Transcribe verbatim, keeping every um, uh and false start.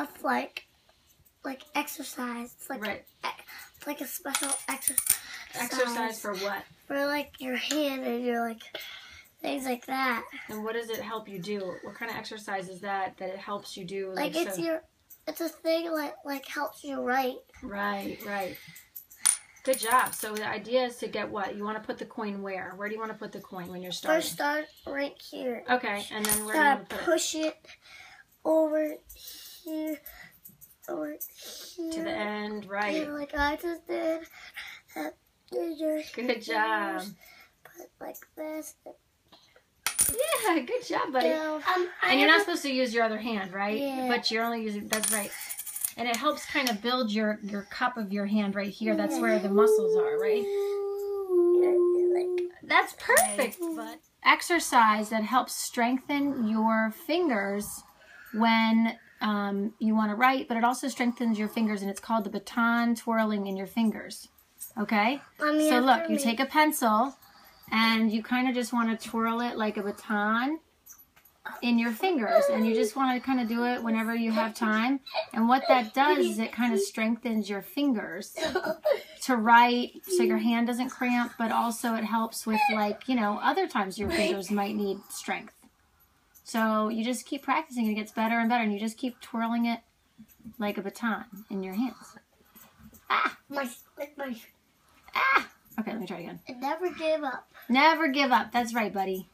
have like like exercise. It's like right. a, it's like a special exercise. Exercise for what? For like your hand and your like things like that. And what does it help you do? What kind of exercise is that that it helps you do? Like, like it's so? your it's a thing like like helps you write. Right, right. Good job. So the idea is to get what? You want to put the coin where? Where do you want to put the coin when you're starting? First start right here. Okay, and then where do you Gotta want to put push it? it over here, over here. To the end, right. Yeah, like I just did. Uh, Good job. Put like this. Yeah, good job, buddy. So, um, and you're not supposed to use your other hand, right? Yeah. But you're only using, that's right. And it helps kind of build your, your cup of your hand right here. That's where the muscles are, right? That's perfect, bud. Exercise that helps strengthen your fingers when um, you want to write, but it also strengthens your fingers, and it's called the baton twirling in your fingers. Okay? Mommy, So look, after you me. take a pencil, and you kind of just want to twirl it like a baton in your fingers, and you just want to kind of do it whenever you have time. And what that does is it kind of strengthens your fingers to write so your hand doesn't cramp, but also it helps with, like, you know, other times your fingers might need strength. So you just keep practicing, and it gets better and better, and you just keep twirling it like a baton in your hands. Ah! My, like my, Ah! Okay, let me try it again. and never give up. Never give up. That's right, buddy.